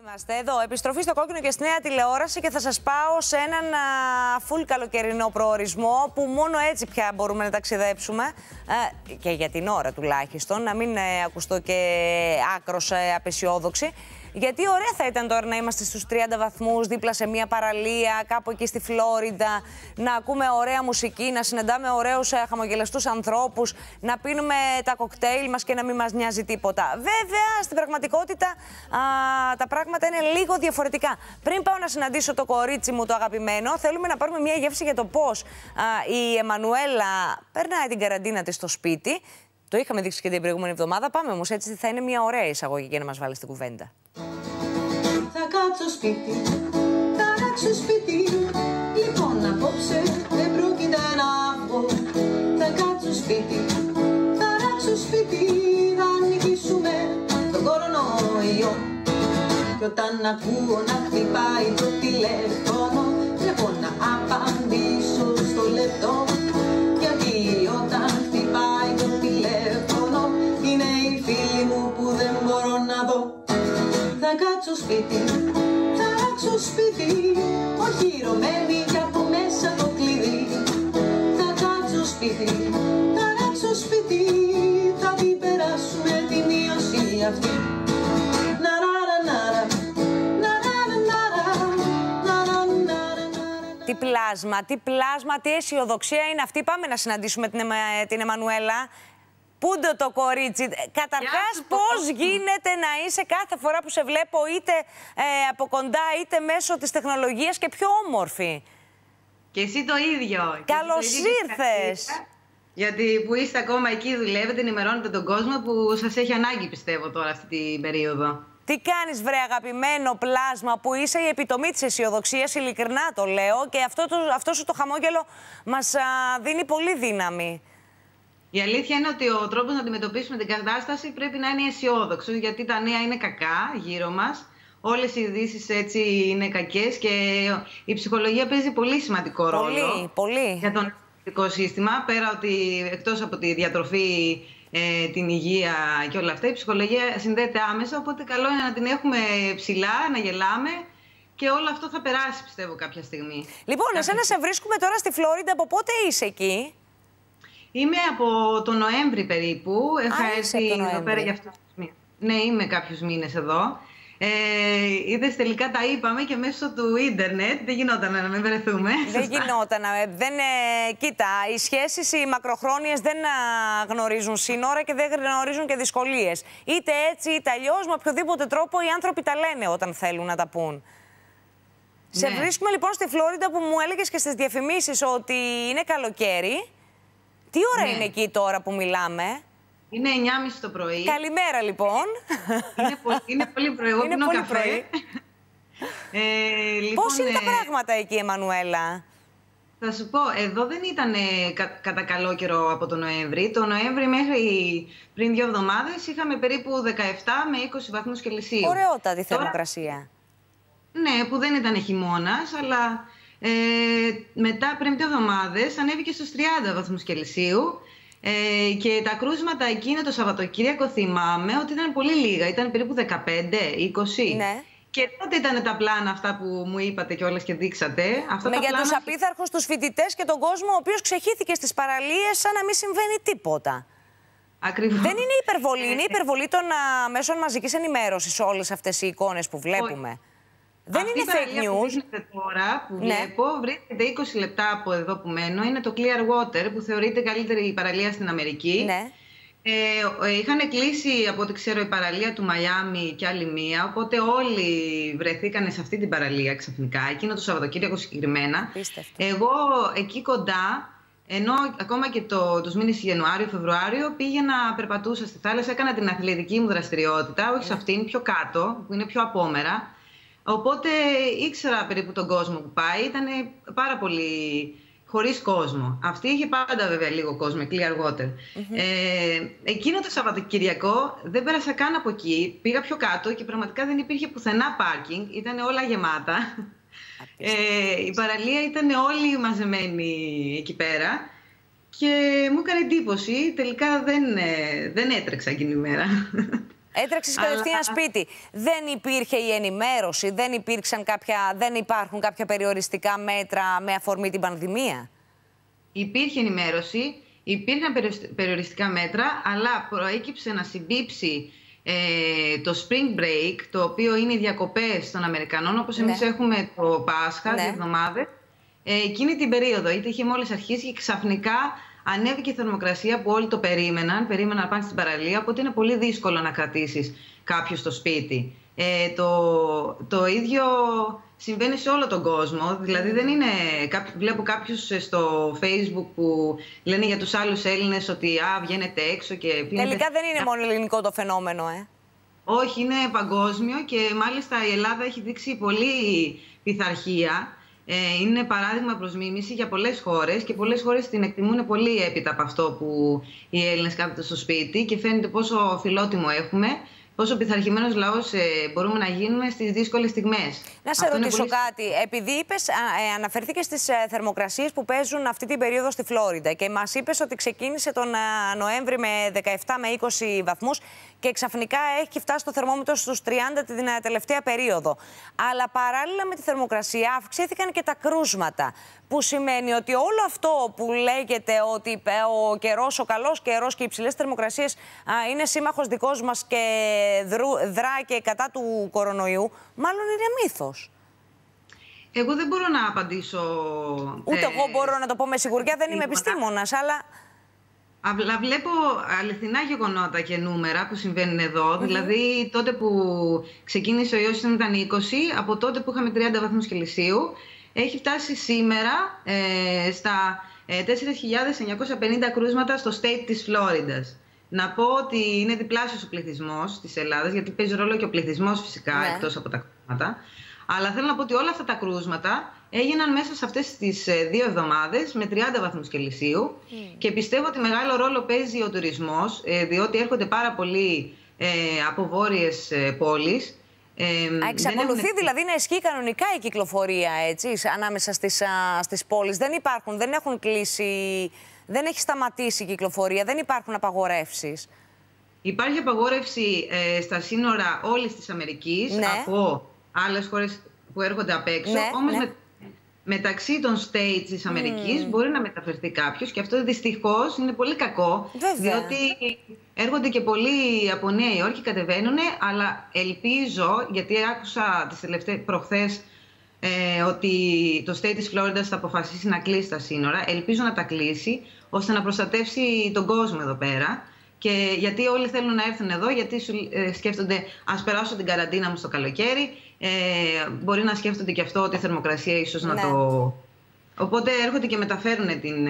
Είμαστε εδώ, επιστροφή στο κόκκινο και στη νέα τηλεόραση και θα σας πάω σε έναν φουλ καλοκαιρινό προορισμό που μόνο έτσι πια μπορούμε να ταξιδέψουμε και για την ώρα τουλάχιστον, να μην ακουστώ και άκρος απεσιόδοξη. Γιατί ωραία θα ήταν τώρα να είμαστε στους 30 βαθμούς δίπλα σε μια παραλία, κάπου εκεί στη Φλόριντα, να ακούμε ωραία μουσική, να συναντάμε ωραίους χαμογελαστούς ανθρώπους, να πίνουμε τα κοκτέιλ μας και να μην μας νοιάζει τίποτα. Βέβαια, στην πραγματικότητα τα πράγματα είναι λίγο διαφορετικά. Πριν πάω να συναντήσω το κορίτσι μου, το αγαπημένο, θέλουμε να πάρουμε μια γεύση για το πώς η Εμμανουέλα περνάει την καραντίνα της στο σπίτι. Το είχαμε δείξει και την προηγούμενη εβδομάδα. Πάμε όμως, έτσι θα είναι μια ωραία εισαγωγή για να μας βάλει στην κουβέντα. Θα κάτσω σπίτι, θα αλλάξω σπίτι. Λοιπόν, απόψε δεν πρόκειται να βγω. Θα κάτσω σπίτι, θα αλλάξω σπίτι. Θα νικήσουμε τον κορονοϊό. Κι όταν ακούω να χτυπάει το τηλέφωνο, βλέπω να απαντήσω στο λεπτό. Γιατί όταν χτυπάει το τηλέφωνο, είναι οι φίλοι μου που δεν μπορώ να δω. Θα κάτσω σπίτι, θα αλλάξω σπίτι. Οχυρωμένη κι από μέσα το κλειδί. Θα κάτσω σπίτι, θα αλλάξω σπίτι. Θα την περάσουμε την ίωση αυτή. Τι πλάσμα, τι αισιοδοξία είναι αυτή. Πάμε να συναντήσουμε την Εμμανουέλα. Πούντο το κορίτσι. Καταρχάς, πώς γίνεται να είσαι κάθε φορά που σε βλέπω είτε από κοντά είτε μέσω της τεχνολογίας και πιο όμορφη. Και εσύ το ίδιο. Καλώς ήρθες. Γιατί που είστε ακόμα εκεί, δουλεύετε, ενημερώνετε τον κόσμο που σας έχει ανάγκη, πιστεύω, τώρα αυτή την περίοδο. Τι κάνεις, βρε αγαπημένο πλάσμα, που είσαι η επιτομή της αισιοδοξίας, ειλικρινά το λέω, και αυτό σου το χαμόγελο μας δίνει πολύ δύναμη. Η αλήθεια είναι ότι ο τρόπος να αντιμετωπίσουμε την κατάσταση πρέπει να είναι αισιόδοξος, γιατί τα νέα είναι κακά γύρω μας. Όλες οι ειδήσεις έτσι είναι κακές και η ψυχολογία παίζει πολύ σημαντικό ρόλο. Πολύ. Για το νοσηλευτικό σύστημα. Πέρα ότι εκτός από τη διατροφή, την υγεία και όλα αυτά, η ψυχολογία συνδέεται άμεσα. Οπότε καλό είναι να την έχουμε ψηλά, να γελάμε και όλο αυτό θα περάσει, πιστεύω, κάποια στιγμή. Λοιπόν, εσένα σε βρίσκουμε τώρα στη Φλόριντα. Από πότε είσαι εκεί? Είμαι από τον Νοέμβρη περίπου. Έχω έρθει εδώ πέρα για αυτούς τους μήνες. Ναι, είμαι κάποιους μήνες εδώ. Είδες, τελικά τα είπαμε και μέσω του ίντερνετ. Δεν γινόταν να μην βρεθούμε. Δεν γινόταν. Κοίτα, οι σχέσεις οι μακροχρόνιες δεν γνωρίζουν σύνορα και δεν γνωρίζουν και δυσκολίες. Είτε έτσι είτε αλλιώς, με οποιοδήποτε τρόπο οι άνθρωποι τα λένε όταν θέλουν να τα πούν. Ναι. Σε βρίσκουμε λοιπόν στη Φλόριντα, που μου έλεγες και στις διαφημίσεις ότι είναι καλοκαίρι. Τι ώρα είναι εκεί τώρα που μιλάμε? Είναι 9:30 το πρωί. Καλημέρα λοιπόν. Είναι πολύ πρωί. Εγώ πίνω καφέ. Πώς είναι τα πράγματα εκεί, Εμμανουέλα? Θα σου πω, εδώ δεν ήταν κατά καλό καιρό από τον Νοέμβρη. Το Νοέμβρη μέχρι πριν 2 εβδομάδες είχαμε περίπου 17 με 20 βαθμούς Κελσίου. Ωραιότατη θερμοκρασία. Ναι, που δεν ήταν χειμώνας, αλλά μετά πριν 2 εβδομάδες ανέβηκε στους 30 βαθμούς Κελσίου. Και τα κρούσματα εκείνο το Σαββατοκύριακο θυμάμαι ότι ήταν πολύ λίγα. Ήταν περίπου 15-20. Ναι. Και τότε ήταν τα πλάνα αυτά που μου είπατε κιόλας και δείξατε. Για τους απίθαρχους, τους φοιτητές και τον κόσμο ο οποίος ξεχύθηκε στις παραλίες σαν να μην συμβαίνει τίποτα. Ακριβώς. Δεν είναι υπερβολή. Είναι υπερβολή των μέσων μαζικής ενημέρωσης όλες αυτές οι εικόνες που βλέπουμε. Δεν είναι fake news. Τώρα που βλέπω, βρίσκεται 20 λεπτά από εδώ που μένω. Είναι το Clearwater, που θεωρείται καλύτερη παραλία στην Αμερική. Ναι. Είχαν κλείσει, από ό,τι ξέρω, η παραλία του Μαϊάμι και άλλη μία. Οπότε όλοι βρεθήκανε σε αυτή την παραλία ξαφνικά, εκείνο το Σαββατοκύριακο συγκεκριμένα. Απίστευτο. Εγώ εκεί κοντά, ενώ ακόμα και τους μήνες Ιανουάριο-Φεβρουάριο πήγαινα, περπατούσα στη θάλασσα, έκανα την αθλητική μου δραστηριότητα, όχι σε αυτήν, πιο κάτω, που είναι πιο απόμερα. Οπότε ήξερα περίπου τον κόσμο που πάει, ήταν πάρα πολύ χωρίς κόσμο. Αυτή είχε πάντα βέβαια λίγο κόσμο, Clearwater. Εκείνο το Σαββατοκυριακό δεν πέρασα καν από εκεί, πήγα πιο κάτω και πραγματικά δεν υπήρχε πουθενά πάρκινγκ, ήταν όλα γεμάτα. Η παραλία ήταν όλοι μαζεμένοι εκεί πέρα και μου έκανε εντύπωση, τελικά δεν έτρεξα εκείνη η μέρα. Έτρεξες κατευθείαν σπίτι. Δεν υπήρχε η ενημέρωση, δεν υπάρχουν κάποια περιοριστικά μέτρα με αφορμή την πανδημία? Υπήρχε ενημέρωση, υπήρχαν περιοριστικά μέτρα, αλλά προέκυψε να συμπίψει το Spring Break, το οποίο είναι οι διακοπές των Αμερικανών, όπως εμείς έχουμε το Πάσχα, 2 εβδομάδες. Εκείνη την περίοδο, είτε είχε μόλις αρχίσει και ξαφνικά ανέβηκε η θερμοκρασία που όλοι το περίμεναν να πάνε στην παραλία, οπότε είναι πολύ δύσκολο να κρατήσεις κάποιους στο σπίτι. Το ίδιο συμβαίνει σε όλο τον κόσμο, δηλαδή δεν είναι... Βλέπω κάποιους στο Facebook που λένε για τους άλλους Έλληνες ότι βγαίνετε έξω και πίνετε... Τελικά δεν είναι μόνο ελληνικό το φαινόμενο, Όχι, είναι παγκόσμιο και μάλιστα η Ελλάδα έχει δείξει πολύ πειθαρχία. Είναι παράδειγμα προς μίμηση για πολλές χώρες και πολλές χώρες την εκτιμούν πολύ έπειτα από αυτό που οι Έλληνες κάθονται στο σπίτι και φαίνεται πόσο φιλότιμο έχουμε, πόσο πειθαρχημένος λαός μπορούμε να γίνουμε στις δύσκολες στιγμές. Να σε ρωτήσω κάτι. Επειδή αναφερθήκες στις θερμοκρασίες που παίζουν αυτή την περίοδο στη Φλόριντα και μας είπες ότι ξεκίνησε τον Νοέμβρη με 17 με 20 βαθμούς και ξαφνικά έχει φτάσει το θερμόμετρο στους 30 την τελευταία περίοδο. Αλλά παράλληλα με τη θερμοκρασία αυξήθηκαν και τα κρούσματα. Που σημαίνει ότι όλο αυτό που λέγεται ότι ο καιρός, ο καλός καιρός και οι υψηλές θερμοκρασίες είναι σύμμαχος δικός μας και δρά και κατά του κορονοϊού, μάλλον είναι μύθος. Εγώ δεν μπορώ να απαντήσω... Ούτε εγώ μπορώ να το πω με σιγουριά, δεν είμαι επιστήμονας, αλλά... Απλά βλέπω αληθινά γεγονότα και νούμερα που συμβαίνουν εδώ. Δηλαδή, τότε που ξεκίνησε ο ιός ήταν 20, από τότε που είχαμε 30 βαθμούς Κελσίου, έχει φτάσει σήμερα στα 4.950 κρούσματα στο state της Φλόριντας. Να πω ότι είναι διπλάσιος ο πληθυσμός της Ελλάδας, γιατί παίζει ρόλο και ο πληθυσμός φυσικά, εκτός από τα κρούσματα. Αλλά θέλω να πω ότι όλα αυτά τα κρούσματα έγιναν μέσα σε αυτές τις 2 εβδομάδες με 30 βαθμούς Κελσίου και πιστεύω ότι μεγάλο ρόλο παίζει ο τουρισμός, διότι έρχονται πάρα πολλοί από βόρειες πόλεις. Εξακολουθεί δηλαδή να ισχύει κανονικά η κυκλοφορία ανάμεσα στις πόλεις. Δεν έχουν κλείσει, δεν έχει σταματήσει η κυκλοφορία, δεν υπάρχουν απαγορεύσεις. Υπάρχει απαγόρευση στα σύνορα όλης της Αμερικής, από άλλες χώρες που έρχονται απ' έξω, όμως μεταξύ των states της Αμερικής μπορεί να μεταφερθεί κάποιος και αυτό δυστυχώς είναι πολύ κακό, διότι έρχονται και πολλοί από Νέα Υόρκη, κατεβαίνουν, αλλά ελπίζω, γιατί άκουσα προχθές ότι το state της Φλόριντας θα αποφασίσει να κλείσει τα σύνορα, ελπίζω να τα κλείσει, ώστε να προστατεύσει τον κόσμο εδώ πέρα. Και γιατί όλοι θέλουν να έρθουν εδώ, γιατί σκέφτονται ας περάσω την καραντίνα μου στο καλοκαίρι, μπορεί να σκέφτονται και αυτό ότι η θερμοκρασία ίσως να το... Οπότε έρχονται και μεταφέρουν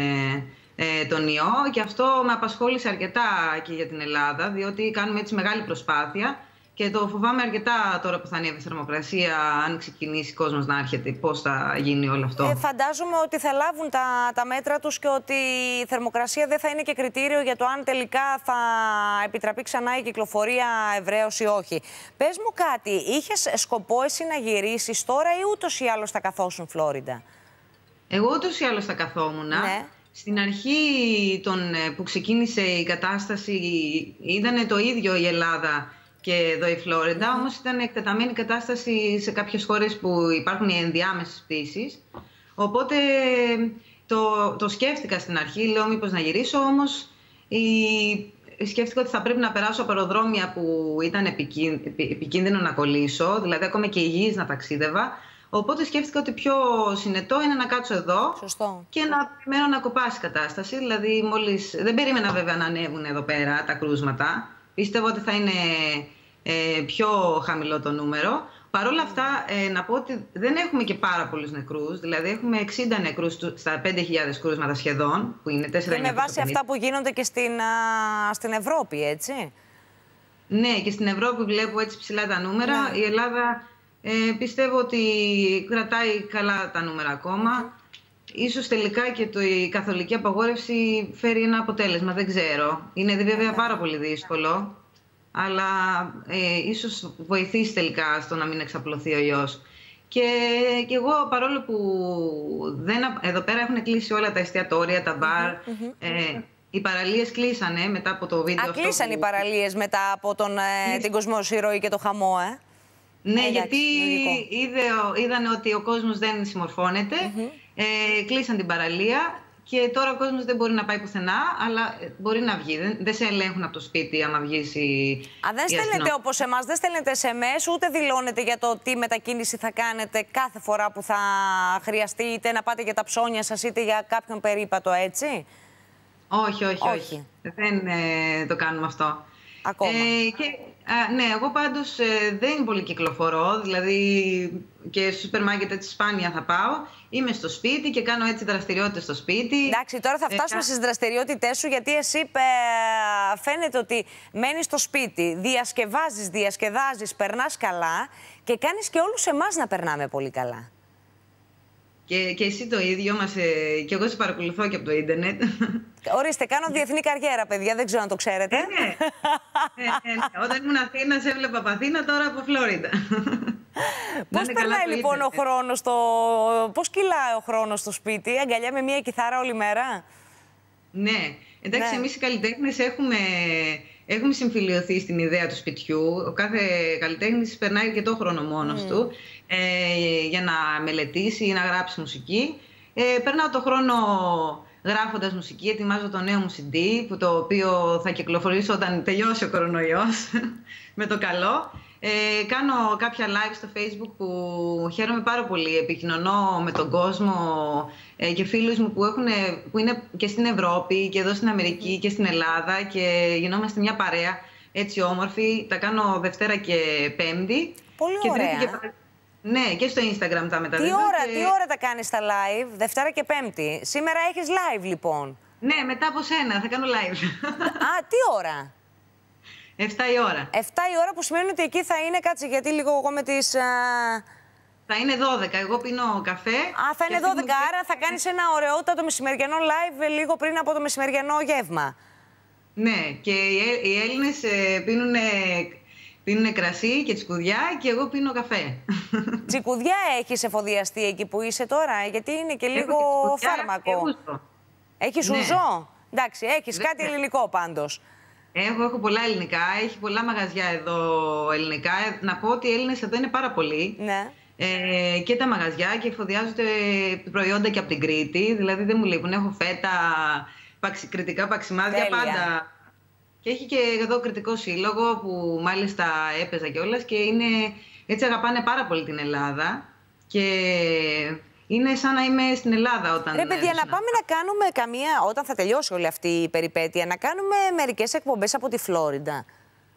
τον ιό και αυτό με απασχόλησε αρκετά και για την Ελλάδα, διότι κάνουμε έτσι μεγάλη προσπάθεια και το φοβάμαι αρκετά τώρα που θα ανέβει η θερμοκρασία, αν ξεκινήσει ο κόσμος να έρχεται, πώς θα γίνει όλο αυτό. Φαντάζομαι ότι θα λάβουν τα μέτρα τους και ότι η θερμοκρασία δεν θα είναι και κριτήριο για το αν τελικά θα επιτραπεί ξανά η κυκλοφορία ευρέως ή όχι. Πες μου κάτι, είχες σκοπό εσύ να γυρίσεις τώρα ή ούτως ή άλλως θα καθόσουν Φλόριντα? Εγώ ούτως ή άλλως θα καθόμουν. Στην αρχή που ξεκίνησε η κατάσταση ήταν το ίδιο η Ελλάδα και εδώ η Φλόριντα, όμως ήταν εκτεταμένη κατάσταση σε κάποιες χώρες που υπάρχουν οι ενδιάμεσες πτήσεις. Οπότε το σκέφτηκα στην αρχή, λέω μήπως να γυρίσω, όμως σκέφτηκα ότι θα πρέπει να περάσω από αεροδρόμια που ήταν επικίνδυνο να κολλήσω, δηλαδή ακόμα και υγιής να ταξίδευα. Οπότε σκέφτηκα ότι πιο συνετό είναι να κάτσω εδώ και να περιμένω να κοπάσει η κατάσταση. Δηλαδή δεν περίμενα βέβαια να ανέβουν εδώ πέρα τα κρούσματα. Πίστευα ότι θα είναι πιο χαμηλό το νούμερο. Παρ' όλα αυτά, να πω ότι δεν έχουμε και πάρα πολλούς νεκρούς. Δηλαδή, έχουμε 60 νεκρούς στα 5.000 κρούσματα σχεδόν, που είναι 4.950. Και με βάση αυτά που γίνονται και στην Ευρώπη, έτσι. Ναι, και στην Ευρώπη βλέπω έτσι ψηλά τα νούμερα. Η Ελλάδα πιστεύω ότι κρατάει καλά τα νούμερα ακόμα. Ίσως τελικά και η καθολική απαγόρευση φέρει ένα αποτέλεσμα, δεν ξέρω. Είναι βέβαια πάρα πολύ δύσκολο, αλλά ίσως βοηθήσει τελικά στο να μην εξαπλωθεί ο ιός. Και εγώ, παρόλο που εδώ πέρα έχουν κλείσει όλα τα εστιατόρια, τα μπαρ, Οι παραλίες κλείσανε μετά από το βίντεο αυτό. Κλείσαν οι παραλίες μετά από την Κοσμόσυρωή και το χαμό, Ναι, γιατί είδαν ότι ο κόσμος δεν συμμορφώνεται, κλείσαν την παραλία και τώρα ο κόσμος δεν μπορεί να πάει πουθενά, αλλά μπορεί να βγει. Δεν σε ελέγχουν από το σπίτι άμα βγεις δεν στέλνετε όπως εμάς, δεν στέλνετε SMS, ούτε δηλώνετε για το τι μετακίνηση θα κάνετε κάθε φορά που θα χρειαστεί, είτε να πάτε για τα ψώνια σας, είτε για κάποιον περίπατο, έτσι? Όχι. Δεν το κάνουμε αυτό. Ακόμα. Ναι, εγώ πάντως δεν πολύ κυκλοφορώ, δηλαδή και στο σούπερ μάρκετ έτσι σπάνια θα πάω. Είμαι στο σπίτι και κάνω έτσι δραστηριότητες στο σπίτι. Εντάξει, τώρα θα φτάσουμε στις δραστηριότητες σου, γιατί εσύ φαίνεται ότι μένεις στο σπίτι, διασκεδάζεις, περνάς καλά και κάνεις και όλους εμάς να περνάμε πολύ καλά. Και εσύ το ίδιο, και εγώ σε παρακολουθώ και από το ίντερνετ. Ορίστε, κάνω διεθνή καριέρα, παιδιά, δεν ξέρω αν το ξέρετε. Ναι. Όταν ήμουν Αθήνα, σε έβλεπα από Αθήνα, τώρα από Φλόριντα. Πώς περνάει λοιπόν ο χρόνος πώς κυλάει ο χρόνος στο σπίτι, αγκαλιά με μία κιθάρα όλη μέρα? Ναι, εντάξει, εμείς οι καλλιτέχνες έχουμε συμφιλιωθεί στην ιδέα του σπιτιού. Ο κάθε καλλιτέχνης περνάει αρκετό χρόνο μόνος του για να μελετήσει ή να γράψει μουσική. Περνάω το χρόνο γράφοντας μουσική, ετοιμάζω το νέο μου CD, το οποίο θα κυκλοφορήσω όταν τελειώσει ο κορονοϊός, με το καλό. Κάνω κάποια live στο Facebook που χαίρομαι πάρα πολύ. Επικοινωνώ με τον κόσμο και φίλους μου που είναι και στην Ευρώπη και εδώ στην Αμερική και στην Ελλάδα και γινόμαστε μια παρέα έτσι όμορφη. Τα κάνω Δευτέρα και Πέμπτη. Πολύ και ωραία. Ναι, και στο Instagram τα μεταδίδω. Τι ώρα τα κάνεις τα live, Δευτέρα και Πέμπτη? Σήμερα έχεις live λοιπόν? Ναι, μετά από σένα θα κάνω live. Τι ώρα? 7 η ώρα. 7 η ώρα, που σημαίνει ότι εκεί θα είναι, κάτσε γιατί λίγο εγώ με τις... Θα είναι 12, εγώ πίνω καφέ. Θα είναι 12, άρα θα κάνεις ένα ωραιότατο μεσημεριανό live λίγο πριν από το μεσημεριανό γεύμα. Ναι, και οι Έλληνες πίνουνε κρασί και τσικουδιά και εγώ πίνω καφέ. Τσικουδιά έχεις εφοδιαστεί εκεί που είσαι τώρα, γιατί είναι και λίγο φάρμακο. Έχεις ούζο? Εντάξει, έχεις κάτι ελληνικό πάντως. Έχω πολλά ελληνικά, έχει πολλά μαγαζιά εδώ ελληνικά. Να πω ότι οι Έλληνες εδώ είναι πάρα πολλοί. Ναι. Και τα μαγαζιά και εφοδιάζονται προϊόντα και από την Κρήτη. Δηλαδή δεν μου λείπουν. Έχω φέτα, κρητικά παξιμάδια, πάντα. Και έχει και εδώ κριτικό σύλλογο που μάλιστα έπαιζα κιόλας και έτσι αγαπάνε πάρα πολύ την Ελλάδα. Και είναι σαν να είμαι στην Ελλάδα όταν... Ρε παιδιά, να πάμε να κάνουμε όταν θα τελειώσει όλη αυτή η περιπέτεια, να κάνουμε μερικές εκπομπές από τη Φλόριντα.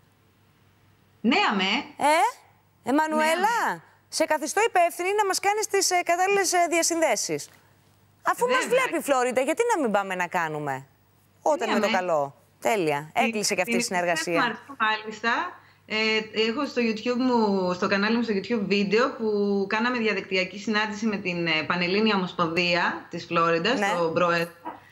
Ναι, αμέ. Εμμανουέλα, σε καθιστώ υπεύθυνη να μας κάνεις τις κατάλληλες διασυνδέσεις. Αφού μας βλέπει η Φλόριντα, γιατί να μην πάμε να κάνουμε? Όταν με το καλό. Τέλεια. Έκλεισε και αυτή η συνεργασία. Μάλιστα. Έχω στο κανάλι μου στο YouTube βίντεο που κάναμε διαδικτυακή συνάντηση με την Πανελλήνια Ομοσπονδία της Φλόριντας, τον πρόεδρο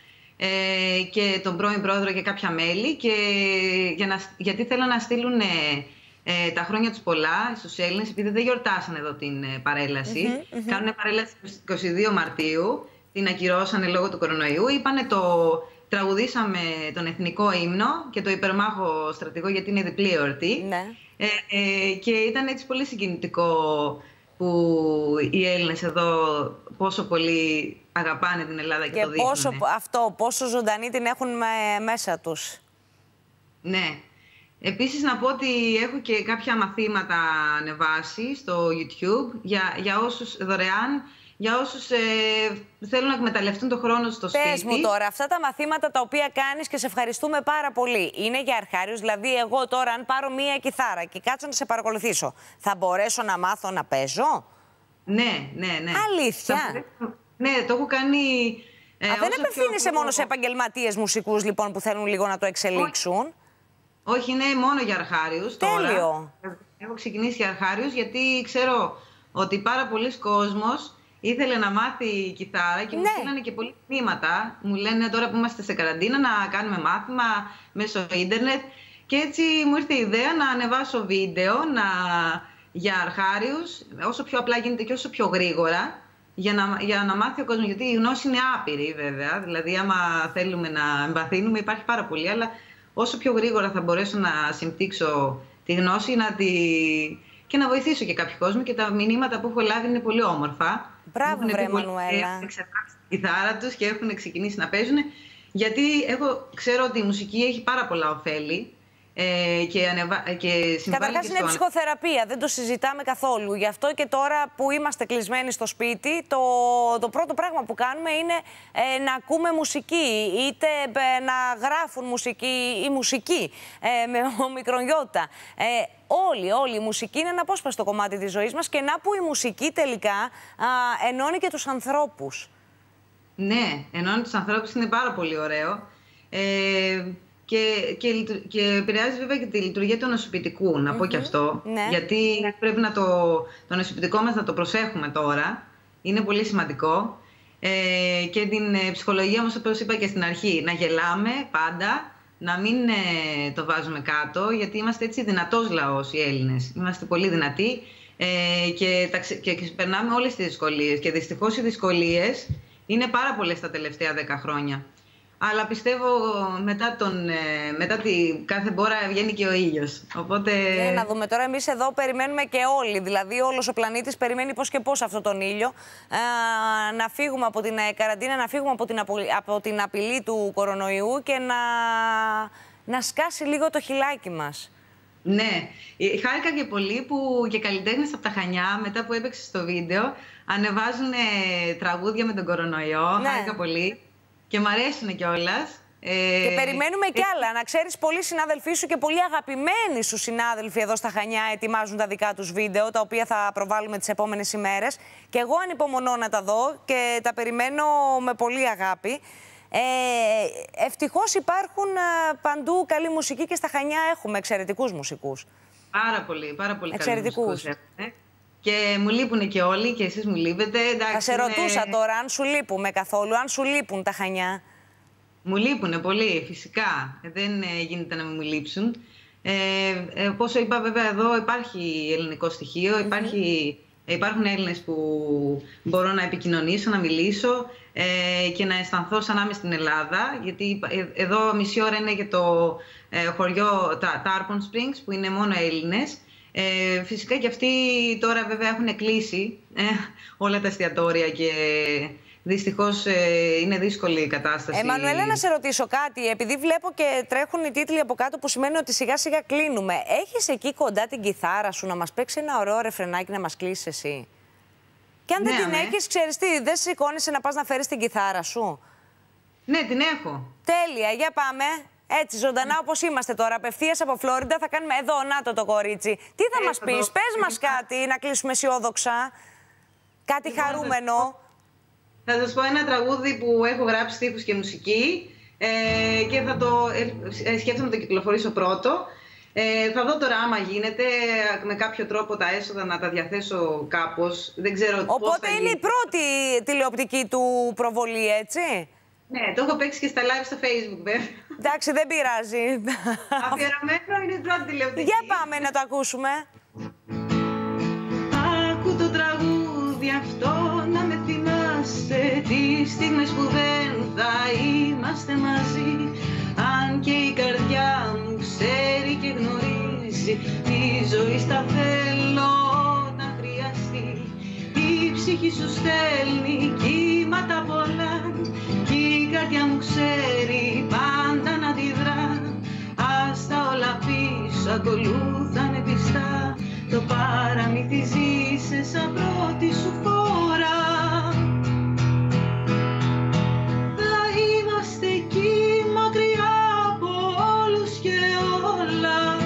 και τον πρώην πρόεδρο και κάποια μέλη, και γιατί θέλω να στείλουν τα χρόνια τους πολλά στους Έλληνες, επειδή δεν γιορτάσαν εδώ την παρέλαση. Κάνουν παρέλαση 22 Μαρτίου, την ακυρώσανε λόγω του κορονοϊού. Είπανε τραγουδήσαμε τον εθνικό ύμνο και το υπερμάχο στρατηγό, γιατί είναι διπλή εορτή. Ναι. Και ήταν έτσι πολύ συγκινητικό που οι Έλληνες εδώ πόσο πολύ αγαπάνε την Ελλάδα και το δείχνουν. Και πόσο ζωντανή την έχουν μέσα τους. Ναι. Επίσης να πω ότι έχω και κάποια μαθήματα ανεβάσει στο YouTube για όσους δωρεάν, για όσους θέλουν να εκμεταλλευτούν τον χρόνο στο σπίτι. Πες μου τώρα, αυτά τα μαθήματα τα οποία κάνεις και σε ευχαριστούμε πάρα πολύ, είναι για αρχάριους? Δηλαδή εγώ τώρα αν πάρω μία κιθάρα και κάτσω να σε παρακολουθήσω, θα μπορέσω να μάθω να παίζω? Ναι. Αλήθεια? Ναι, το έχω κάνει... δεν απευθύνεσαι μόνο σε επαγγελματίες μουσικούς λοιπόν που θέλουν λίγο να το εξελίξουν? Όχι, είναι μόνο για αρχάριους. Τέλειο. Τώρα έχω ξεκινήσει για αρχάριους, γιατί ξέρω ότι πάρα πολλοί κόσμος ήθελε να μάθει κιθάρα και μου στείλανε και πολλοί μηνύματα. Μου λένε τώρα που είμαστε σε καραντίνα να κάνουμε μάθημα μέσω ίντερνετ. Και έτσι μου ήρθε η ιδέα να ανεβάσω βίντεο για αρχάριους, όσο πιο απλά γίνεται και όσο πιο γρήγορα. για να μάθει ο κόσμος. Γιατί η γνώση είναι άπειρη, βέβαια. Δηλαδή, άμα θέλουμε να εμβαθύνουμε, υπάρχει πάρα πολύ. Αλλά όσο πιο γρήγορα θα μπορέσω να συμπτύξω τη γνώση και να βοηθήσω και κάποιο κόσμο, και τα μηνύματα που έχω λάβει είναι πολύ όμορφα. Μπράβο, βρε Μανουέλα. Έχουν εξετάσει την κιθάρα τους και έχουν ξεκινήσει να παίζουν. Γιατί ξέρω ότι η μουσική έχει πάρα πολλά ωφέλη. Καταρχάς είναι ψυχοθεραπεία, δεν το συζητάμε καθόλου. Γι' αυτό και τώρα που είμαστε κλεισμένοι στο σπίτι, το πρώτο πράγμα που κάνουμε είναι να ακούμε μουσική, είτε να γράφουν μουσική ή μουσική με ομικρονιώτα. Όλη η μουσική είναι ένα απόσπαστο κομμάτι της ζωής μας, και να που η μουσική τελικά ενώνει και τους ανθρώπους. Ναι, ενώνει τους ανθρώπους, είναι πάρα πολύ ωραίο. Και επηρεάζει βέβαια και τη λειτουργία του νοσοποιητικού, να πω και αυτό. Ναι. Γιατί πρέπει το νοσοποιητικό μας να το προσέχουμε τώρα. Είναι πολύ σημαντικό. Και την ψυχολογία μας, όπως είπα και στην αρχή, να γελάμε πάντα, να μην το βάζουμε κάτω, γιατί είμαστε έτσι δυνατός λαός οι Έλληνες. Είμαστε πολύ δυνατοί και περνάμε όλες τις δυσκολίες. Και δυστυχώς οι δυσκολίες είναι πάρα πολλές τα τελευταία 10 χρόνια. Αλλά πιστεύω μετά τη κάθε μπόρα βγαίνει και ο ήλιος. Οπότε... να δούμε τώρα, εμείς εδώ περιμένουμε και όλοι. Δηλαδή όλος ο πλανήτης περιμένει πώς και πώς αυτόν τον ήλιο. Να φύγουμε από την καραντίνα, να φύγουμε από την απειλή του κορονοϊού και να σκάσει λίγο το χιλάκι μας. Ναι, χάρηκα και πολύ που και καλλιτέχνες από τα Χανιά, μετά που έπαιξε στο βίντεο, ανεβάζουν τραγούδια με τον κορονοϊό. Ναι. Χάρηκα πολύ. Και μ' αρέσουν κιόλας. Και περιμένουμε κι άλλα. Να ξέρεις, πολλοί συνάδελφοί σου και πολλοί αγαπημένοι σου συνάδελφοι εδώ στα Χανιά ετοιμάζουν τα δικά τους βίντεο, τα οποία θα προβάλλουμε τις επόμενες ημέρες. Και εγώ ανυπομονώ να τα δω και τα περιμένω με πολύ αγάπη. Ευτυχώς υπάρχουν παντού καλή μουσική, και στα Χανιά έχουμε εξαιρετικούς μουσικούς. Πάρα πολύ εξαιρετικούς. Και μου λείπουν και όλοι, και εσείς μου λείπετε. Εντάξει, θα σε ρωτούσα τώρα αν σου λείπουμε καθόλου, αν σου λείπουν τα Χανιά. Μου λείπουνε πολύ, φυσικά. Δεν γίνεται να μου λείψουν. Όπως είπα, βέβαια, εδώ υπάρχει ελληνικό στοιχείο. Υπάρχουν Έλληνες που μπορώ να επικοινωνήσω, να μιλήσω και να αισθανθώ σαν να είμαι στην Ελλάδα. Γιατί εδώ μισή ώρα είναι και το χωριό Tarpon Springs, που είναι μόνο Έλληνες. Φυσικά και αυτοί τώρα βέβαια έχουν κλείσει όλα τα εστιατόρια και δυστυχώς είναι δύσκολη η κατάσταση. Μανουέλα, να σε ρωτήσω κάτι, επειδή βλέπω και τρέχουν οι τίτλοι από κάτω που σημαίνει ότι σιγά σιγά κλείνουμε. Έχεις εκεί κοντά την κιθάρα σου να μας παίξει ένα ωραίο ρεφρενάκι να μας κλείσεις εσύ? Και αν δεν την έχεις, ξέρεις τι, δεν σηκώνεσαι να πας να φέρεις την κιθάρα σου? Ναι, την έχω. Τέλεια, για πάμε. Έτσι, ζωντανά όπως είμαστε τώρα, απευθείας από Φλόριντα, θα κάνουμε εδώ, να το κορίτσι. Τι θα μας πεις, πες μας κάτι, να κλείσουμε αισιόδοξα, κάτι χαρούμενο. Θα σας πω ένα τραγούδι που έχω γράψει στίχους και μουσική και σκέφτομαι να το κυκλοφορήσω πρώτο. Θα δω τώρα άμα γίνεται με κάποιο τρόπο τα έσοδα να τα διαθέσω κάπως. Δεν ξέρω. Οπότε είναι η πρώτη τηλεοπτική του προβολή, έτσι? Ναι, το έχω παίξει και στα live στο Facebook, βέβαια. Εντάξει, δεν πειράζει. Αφιερωμένο είναι η πρώτη τηλεοπτική. Για πάμε να το ακούσουμε. Άκου το τραγούδι αυτό να με θυμάσαι, τις στιγμές που δεν θα είμαστε μαζί. Αν και η καρδιά μου ξέρει και γνωρίζει, τη ζωή στα θέλω όταν χρειαστεί. Η ψυχή σου στέλνει κύματα πολλά, η καρδιά μου ξέρει πάντα να αντιδρά. Ας τα όλα πίσω ακολούθανε πιστά, το παραμύθι ζήσε σαν πρώτη σου φορά. Θα είμαστε εκεί μακριά από όλους και όλα,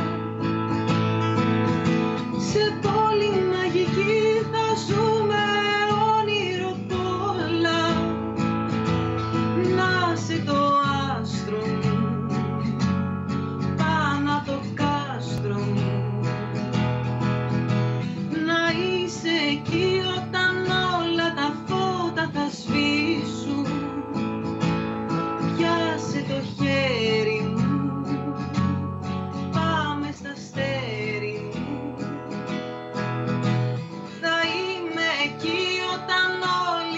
σε πόλη μαγική θα ζούμε όνειρο πολλά. Να σε το άστρο μου πάνω από το κάστρο μου, να είσαι εκεί όταν όλα τα φώτα θα σβήσουν. Πιάσε το χέρι μου, πάμε στα αστέρι μου. Θα είμαι εκεί όταν όλα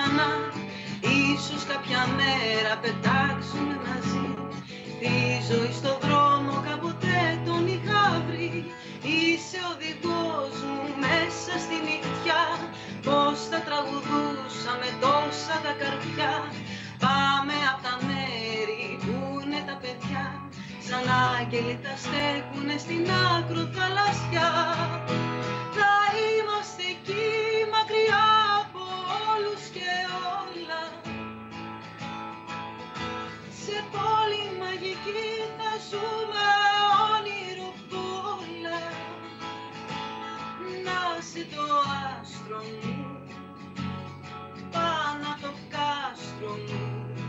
ξανά. Ίσως κάποια μέρα πετάξουμε μαζί. Τη ζωή στο δρόμο κάποτε τον είχα βρει. Είσαι οδηγός μου μέσα στη νυχτιά. Πώς θα τραγουδούσαμε τόσα τα καρδιά. Πάμε απ' τα μέρη που είναι τα παιδιά. Σαν άγγελοι θα στέκουνε στην άκρο θαλασσιά. Θα είμαστε εκεί μακριά από όλους και όλα. Σε πόλη μαγική θα ζούμε όνειρο πολλά. Να είσαι το άστρο μου πάνω από το κάστρο μου.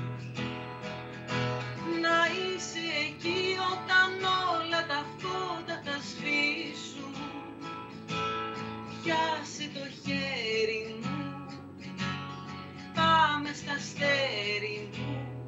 Να είσαι εκεί όταν όλα τα φώτα θα σβήσουν. Πιάσε το χέρι μου, πάμε στα αστέρι μου.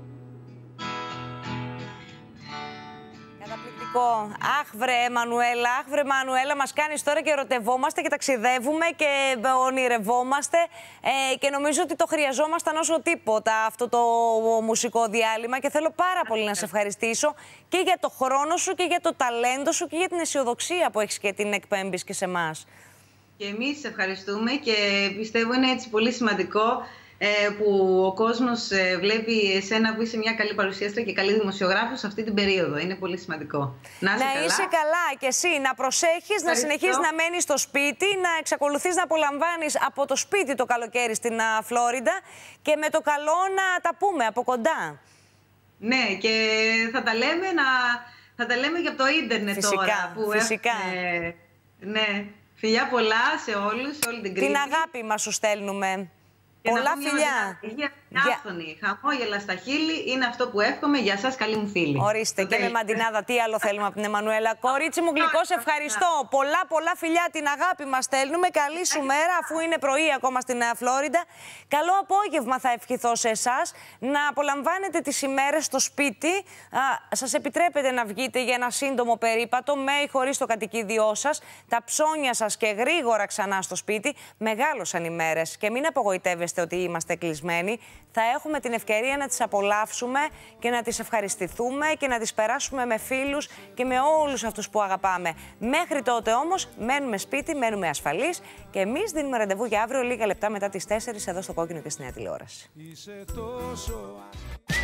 Καταπληκτικό. Αχ βρε Μανουέλα, μας κάνεις τώρα και ερωτευόμαστε και ταξιδεύουμε και ονειρευόμαστε και νομίζω ότι το χρειαζόμασταν όσο τίποτα αυτό το μουσικό διάλειμμα και θέλω πάρα πολύ να σε ευχαριστήσω και για το χρόνο σου και για το ταλέντο σου και για την αισιοδοξία που έχεις και την εκπέμπεις και σε εμάς. Και εμείς ευχαριστούμε και πιστεύω είναι έτσι πολύ σημαντικό που ο κόσμος βλέπει εσένα που είσαι μια καλή παρουσιάστρια και καλή δημοσιογράφος σε αυτή την περίοδο. Είναι πολύ σημαντικό. Να είσαι καλά και εσύ, να προσέχεις, να συνεχίσεις να μένεις στο σπίτι, να εξακολουθείς να απολαμβάνεις από το σπίτι το καλοκαίρι στην Φλόριντα και με το καλό να τα πούμε από κοντά. Ναι, και θα τα λέμε και από το ίντερνετ τώρα. Φυσικά. Ναι, φιλιά πολλά σε όλους, σε όλη την Κρήτη. Την αγάπη μας σου στέλνουμε. Πολλά φιλιά. Άφθονη, χαμόγελα στα χείλη είναι αυτό που εύχομαι για σας, καλή μου φίλη. Ορίστε, και με μαντινάδα, τι άλλο θέλουμε από την Εμμανουέλα. Κορίτσι μου γλυκό, σε ευχαριστώ. Πολλά φιλιά, την αγάπη μας στέλνουμε. Καλή σου μέρα, αφού είναι πρωί ακόμα στην Φλόριντα. Καλό απόγευμα θα ευχηθώ σε εσάς. Να απολαμβάνετε τις ημέρες στο σπίτι. Σας επιτρέπετε να βγείτε για ένα σύντομο περίπατο, με ή χωρίς το κατοικίδιό σας. Τα ψώνια σας και γρήγορα ξανά στο σπίτι. Μεγάλωσαν οι μέρες και μην απογοητεύεστε ότι είμαστε κλεισμένοι. Θα έχουμε την ευκαιρία να τις απολαύσουμε και να τις ευχαριστηθούμε και να τις περάσουμε με φίλους και με όλους αυτούς που αγαπάμε. Μέχρι τότε όμως μένουμε σπίτι, μένουμε ασφαλείς και εμείς δίνουμε ραντεβού για αύριο λίγα λεπτά μετά τις 4 εδώ στο Κόκκινο και στη Νέα Τηλεόραση.